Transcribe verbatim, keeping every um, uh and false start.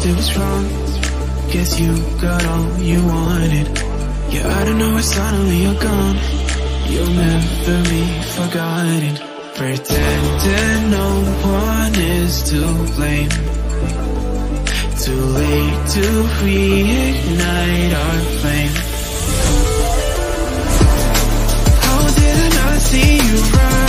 it was wrong. Guess you got all you wanted. Yeah, I don't know why suddenly you're gone. You'll never be forgotten. Pretending no one is to blame. Too late to reignite our flame. How did I not see you right?